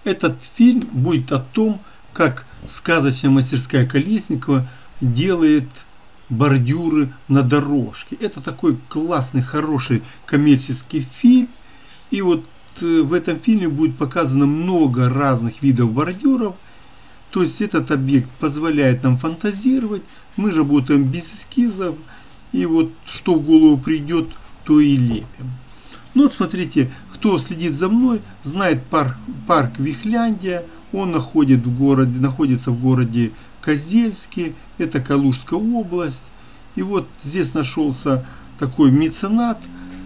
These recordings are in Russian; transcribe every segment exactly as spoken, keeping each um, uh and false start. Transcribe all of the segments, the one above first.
Этот фильм будет о том, как сказочная мастерская Колесникова делает бордюры на дорожке. Это такой классный, хороший коммерческий фильм. И вот в этом фильме будет показано много разных видов бордюров. То есть этот объект позволяет нам фантазировать. Мы работаем без эскизов. И вот что в голову придет, то и лепим. Ну вот смотрите, кто следит за мной, знает парк, парк Вихляндия. Он находит в городе, находится в городе Козельске. Это Калужская область. И вот здесь нашелся такой меценат,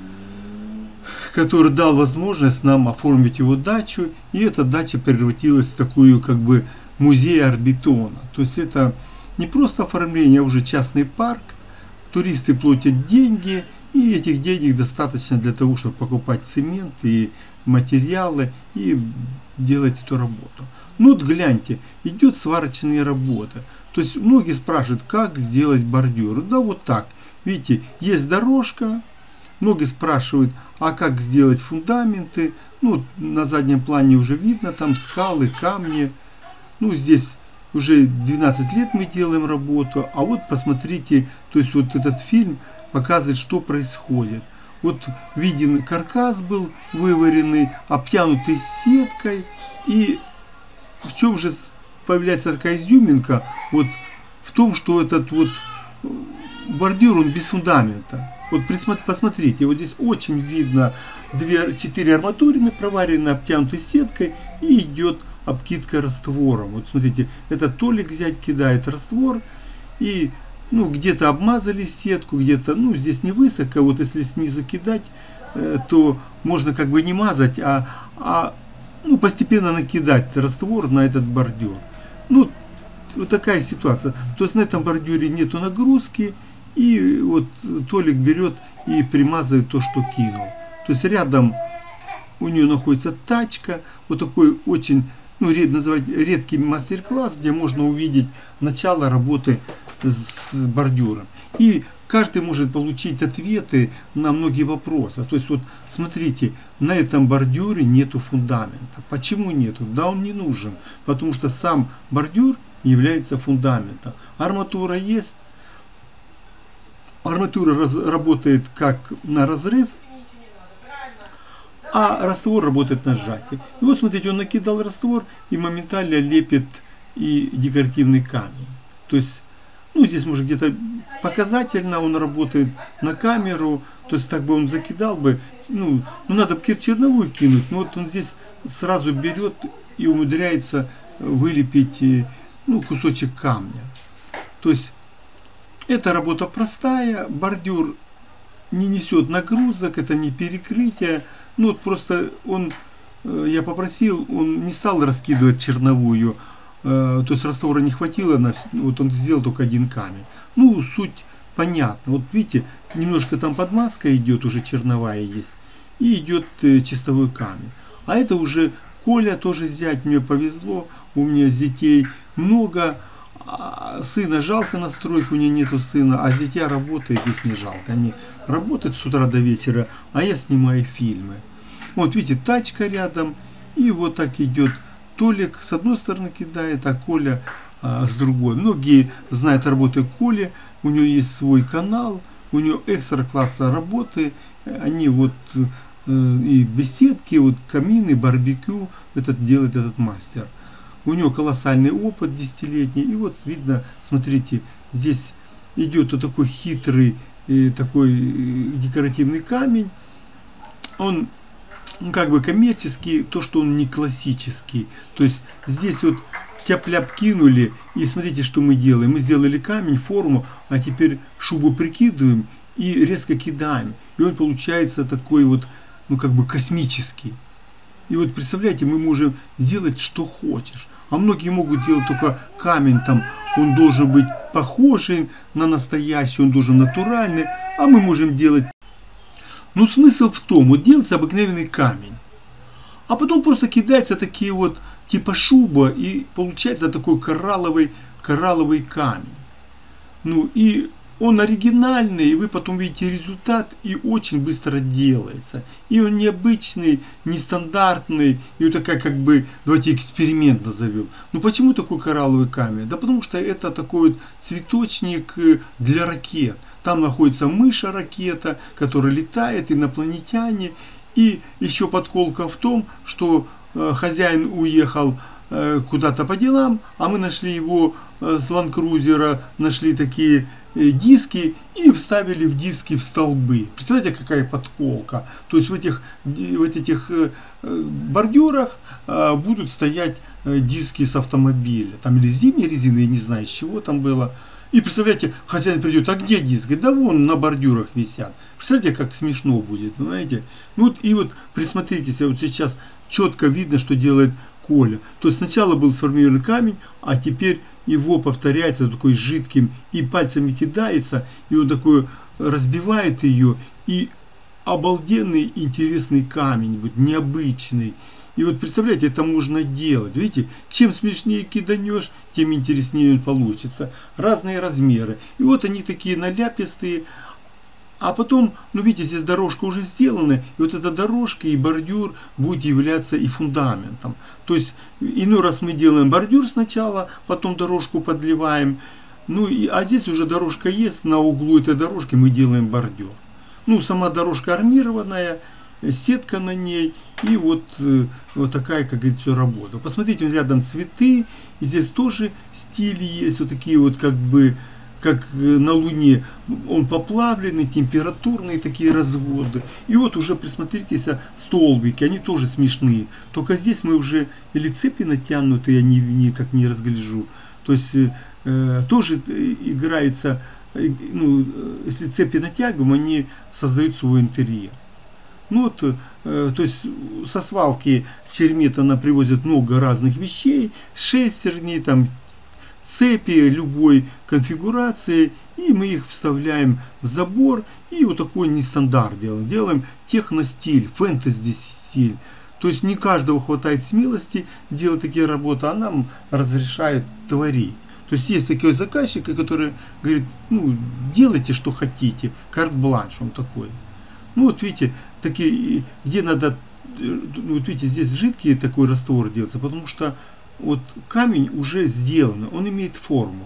который дал возможность нам оформить его дачу. И эта дача превратилась в такую как бы музей орбитона. То есть это не просто оформление, а уже частный парк. Туристы платят деньги, и этих денег достаточно для того, чтобы покупать цемент и материалы и делать эту работу. Ну вот гляньте, идет сварочные работы. То есть многие спрашивают, как сделать бордюр. Да вот так. Видите, есть дорожка. Многие спрашивают, а как сделать фундаменты. Ну, на заднем плане уже видно, там скалы, камни. Ну, здесь уже двенадцать лет мы делаем работу. А вот посмотрите, то есть вот этот фильм показывает, что происходит. Вот виден каркас был вываренный, обтянутый сеткой. И в чем же появляется такая изюминка? Вот в том, что этот вот бордюр, он без фундамента. Вот посмотрите, вот здесь очень видно четыре арматурины проварены, обтянуты сеткой, и идет обкидка раствором. Вот смотрите, это Толик взять, кидает раствор, и ну где-то обмазали сетку, где-то, ну здесь не высоко, вот если снизу кидать, э, то можно как бы не мазать, а, а ну, постепенно накидать раствор на этот бордюр. Ну, вот такая ситуация. То есть на этом бордюре нету нагрузки, и вот Толик берет и примазывает то, что кинул. То есть рядом у нее находится тачка, вот такой очень, ну, ред, называть редкий мастер-класс, где можно увидеть начало работы с бордюром. И каждый может получить ответы на многие вопросы. То есть вот смотрите, на этом бордюре нету фундамента. Почему нету? Да, он не нужен, потому что сам бордюр является фундаментом. Арматура есть. Арматура раз, работает как на разрыв, а раствор работает на сжатие. И вот смотрите, он накидал раствор и моментально лепит и декоративный камень. То есть, ну здесь может где-то показательно он работает на камеру, то есть так бы он закидал бы, ну, ну надо бы черновую кинуть, но вот он здесь сразу берет и умудряется вылепить, ну, кусочек камня. То есть эта работа простая, бордюр не несет нагрузок, это не перекрытие. Ну вот просто он, я попросил, он не стал раскидывать черновую, то есть раствора не хватило, на, вот он сделал только один камень. Ну, суть понятна. Вот видите, немножко там подмазка идет, уже черновая есть, и идет чистовой камень. А это уже Коля тоже зять, мне повезло, у меня детей много. Сына жалко на стройку, у нее нету сына, а зятя работает, их не жалко. Они работают с утра до вечера, а я снимаю фильмы. Вот видите, тачка рядом, и вот так идет Толик с одной стороны кидает, а Коля а, с другой. Многие знают работы Коли, у него есть свой канал, у него экстра класса работы, они вот э, и беседки, вот камины, барбекю, этот делает этот мастер. У него колоссальный опыт десятилетний. И вот видно, смотрите, здесь идет вот такой хитрый, э, такой декоративный камень. Он ну, как бы коммерческий, то, что он не классический. То есть здесь вот тяп-ляп кинули, и смотрите, что мы делаем. Мы сделали камень, форму, а теперь шубу прикидываем и резко кидаем. И он получается такой вот, ну как бы космический. И вот представляете, мы можем сделать что хочешь. А многие могут делать только камень, там он должен быть похожий на настоящий, он должен натуральный. А мы можем делать... Ну смысл в том, вот делается обыкновенный камень. А потом просто кидается такие вот типа шуба, и получается такой коралловый, коралловый камень. Ну и он оригинальный, и вы потом видите результат, и очень быстро делается. И он необычный, нестандартный, и вот такая как бы, давайте эксперимент назовем. Ну почему такой коралловый камень? Да потому что это такой вот цветочник для ракет. Там находится мыша-ракета, которая летает, инопланетяне. И еще подколка в том, что э, хозяин уехал э, куда-то по делам, а мы нашли его э, с ландкрузера, нашли такие э, диски и вставили в диски в столбы. Представляете, какая подколка? То есть в этих, в этих э, бордюрах э, будут стоять э, диски с автомобиля. Там или зимней резины, я не знаю, из чего там было. И представляете, хозяин придет, а где диски? Да вон на бордюрах висят. Представляете, как смешно будет, понимаете? Ну вот, и вот присмотритесь, вот сейчас четко видно, что делает Коля. То есть сначала был сформирован камень, а теперь его повторяется такой жидким, и пальцами кидается, и он такой разбивает ее, и обалденный интересный камень, вот, необычный. И вот представляете, это можно делать. Видите, чем смешнее киданешь, тем интереснее он получится. Разные размеры. И вот они такие наляпистые. А потом, ну видите, здесь дорожка уже сделана. И вот эта дорожка и бордюр будет являться и фундаментом. То есть, иной раз мы делаем бордюр сначала, потом дорожку подливаем. Ну, и, а здесь уже дорожка есть, на углу этой дорожки мы делаем бордюр. Ну, сама дорожка армированная, сетка на ней, и вот, вот такая, как говорится, работа. Посмотрите, рядом цветы, и здесь тоже стили есть, вот такие вот, как бы, как на Луне, он поплавленный, температурные такие разводы. И вот уже присмотритесь, столбики, они тоже смешные. Только здесь мы уже, или цепи натянуты, я не, никак не разгляжу. То есть, э, тоже играется, э, ну, если цепи натягиваем, они создают свой интерьер. Ну вот, э, то есть со свалки с Череметана привозят много разных вещей, шестерни, там, цепи любой конфигурации, и мы их вставляем в забор, и вот такой нестандарт делаем. Делаем техностиль, фэнтези-стиль. То есть не каждого хватает смелости делать такие работы, а нам разрешают творить. То есть есть такой заказчик, который говорит, ну, делайте, что хотите, карт-бланш, он такой. Ну вот видите, такие, где надо, ну, вот видите, здесь жидкий такой раствор делается, потому что вот камень уже сделан, он имеет форму.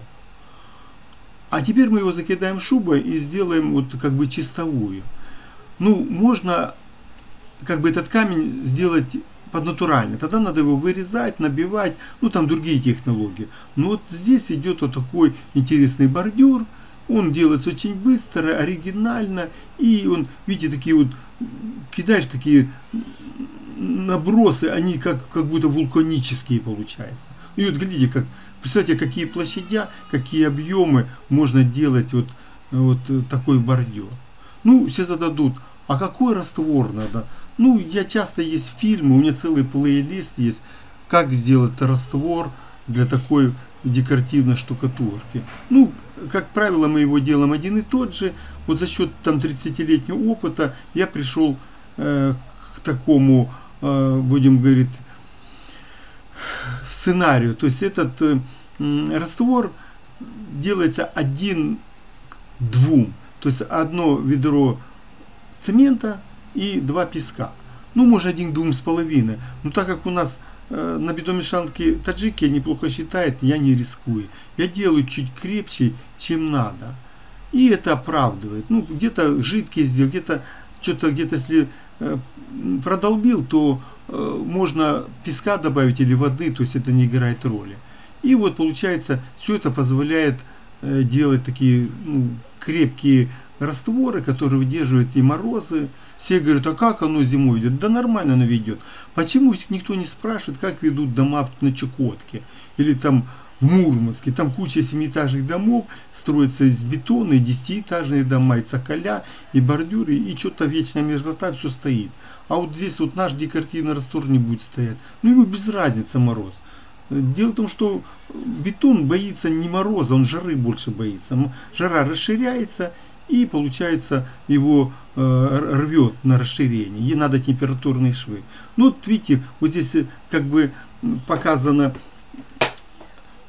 А теперь мы его закидаем шубой и сделаем вот как бы чистовую. Ну, можно как бы этот камень сделать поднатурально. Тогда надо его вырезать, набивать, ну там другие технологии. Но вот здесь идет вот такой интересный бордюр. Он делается очень быстро, оригинально, и он, видите, такие вот, кидаешь такие набросы, они как, как будто вулканические получаются. И вот глядите, как, представьте, какие площадя, какие объемы можно делать вот, вот такой бордюр. Ну, все зададут, а какой раствор надо? Ну, я часто есть фильмы, у меня целый плейлист есть, как сделать раствор для такой декоративной штукатурки. Ну, как правило, мы его делаем один и тот же. Вот за счет там тридцатилетнего опыта я пришел э, к такому, э, будем говорить, сценарию. То есть этот э, раствор делается один к двум. То есть одно ведро цемента и два песка. Ну, может, один к двум с половиной. Но так как у нас на бетономешалке таджики неплохо считает, я не рискую. Я делаю чуть крепче, чем надо. И это оправдывает. Ну, где-то жидкий сделал, где-то что-то, где-то если э, продолбил, то э, можно песка добавить или воды, то есть это не играет роли. И вот получается, все это позволяет э, делать такие, ну, крепкие растворы, которые выдерживают и морозы. Все говорят, а как оно зимой ведет? Да нормально оно ведет. Почему никто не спрашивает, как ведут дома на Чукотке или там в Мурманске? Там куча семиэтажных домов строятся из бетона, и десятиэтажные дома, и цоколя, и бордюры, и что-то вечная мерзлота, все стоит. А вот здесь вот наш декоративный раствор не будет стоять. Ну ему без разницы мороз. Дело в том, что бетон боится не мороза, он жары больше боится. Жара расширяется, и получается его э, рвет на расширение. Ей надо температурные швы. Ну вот видите, вот здесь как бы показано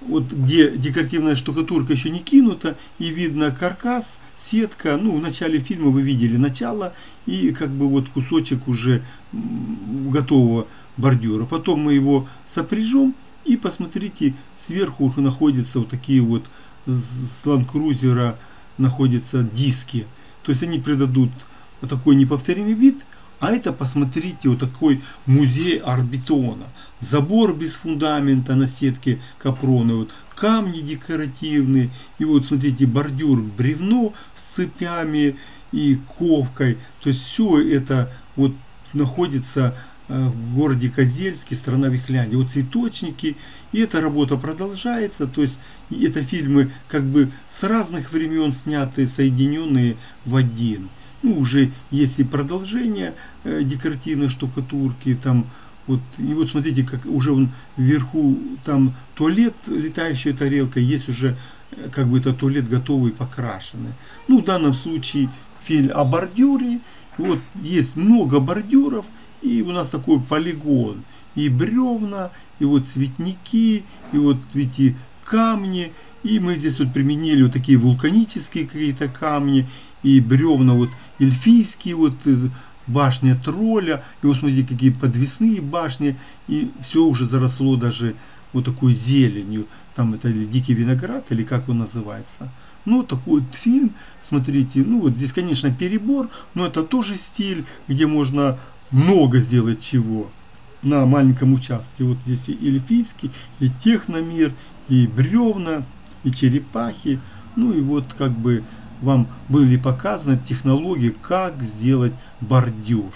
вот где декоративная штукатурка еще не кинута, и видно каркас, сетка. Ну, в начале фильма вы видели начало, и как бы вот кусочек уже готового бордюра. Потом мы его сопряжем, и посмотрите, сверху находятся вот такие вот с Land Cruiser находятся диски. То есть они придадут такой неповторимый вид. А это, посмотрите, вот такой музей арт-бетона. Забор без фундамента на сетке капрона, вот камни декоративные. И вот смотрите, бордюр, бревно с цепями и ковкой. То есть все это вот находится в городе Козельске, страна Вихляндия. Вот цветочники. И эта работа продолжается. То есть это фильмы как бы с разных времен снятые, соединенные в один. Ну, уже есть и продолжение э, декоративной штукатурки, там, вот, и вот смотрите, как уже он вверху, там туалет, летающая тарелка, есть уже, э, как бы, это туалет готовый, покрашенный. Ну, в данном случае фильм о бордюре, вот, есть много бордюров, и у нас такой полигон, и бревна, и вот цветники, и вот, видите, камни, и мы здесь вот применили вот такие вулканические какие-то камни, и бревна вот эльфийские, вот башня тролля, и вот смотрите, какие подвесные башни, и все уже заросло даже вот такой зеленью, там это или дикий виноград, или как он называется. Ну, такой вот фильм, смотрите, ну вот здесь, конечно, перебор, но это тоже стиль, где можно много сделать чего на маленьком участке. Вот здесь и эльфийский, и техномир, и бревна, и черепахи, ну и вот как бы вам были показаны технологии, как сделать бордюр.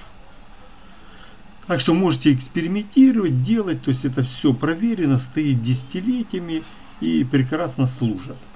Так что можете экспериментировать, делать, то есть это все проверено, стоит десятилетиями и прекрасно служит.